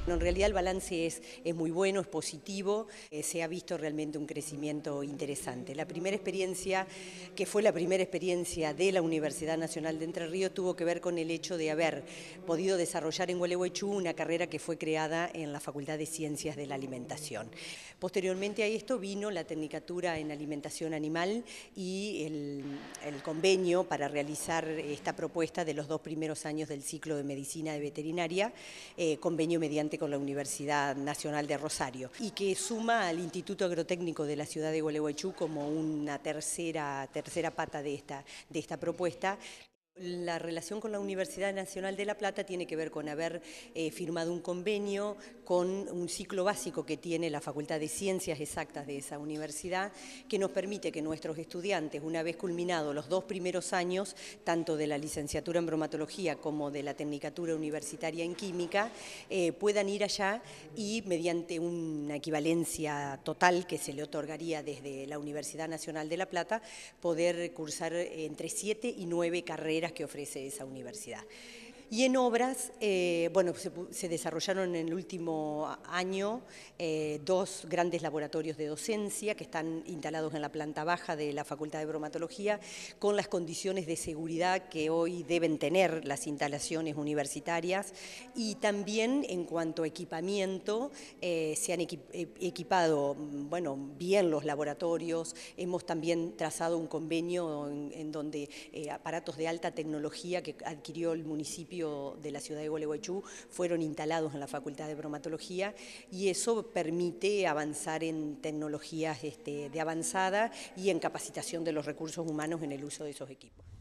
En realidad el balance es muy bueno, es positivo, se ha visto realmente un crecimiento interesante. La primera experiencia, que fue la primera experiencia de la Universidad Nacional de Entre Ríos, tuvo que ver con el hecho de haber podido desarrollar en Gualeguaychú una carrera que fue creada en la Facultad de Ciencias de la Alimentación. Posteriormente a esto vino la Tecnicatura en Alimentación Animal y el convenio para realizar esta propuesta de los 2 primeros años del ciclo de Medicina de Veterinaria, convenio mediante con la Universidad Nacional de Rosario, y que suma al Instituto Agrotécnico de la ciudad de Gualeguaychú como una tercera pata de esta propuesta. La relación con la Universidad Nacional de La Plata tiene que ver con haber firmado un convenio con un ciclo básico que tiene la Facultad de Ciencias Exactas de esa universidad, que nos permite que nuestros estudiantes, una vez culminados los 2 primeros años, tanto de la licenciatura en bromatología como de la tecnicatura universitaria en química, puedan ir allá y mediante una equivalencia total que se le otorgaría desde la Universidad Nacional de La Plata, poder cursar entre 7 y 9 carreras que ofrece esa universidad. Y en obras, bueno, se desarrollaron en el último año 2 grandes laboratorios de docencia que están instalados en la planta baja de la Facultad de Bromatología, con las condiciones de seguridad que hoy deben tener las instalaciones universitarias, y también en cuanto a equipamiento, se han equipado bueno, bien los laboratorios. Hemos también trazado un convenio en donde aparatos de alta tecnología que adquirió el municipio de la ciudad de Gualeguaychú fueron instalados en la Facultad de Bromatología, y eso permite avanzar en tecnologías de avanzada y en capacitación de los recursos humanos en el uso de esos equipos.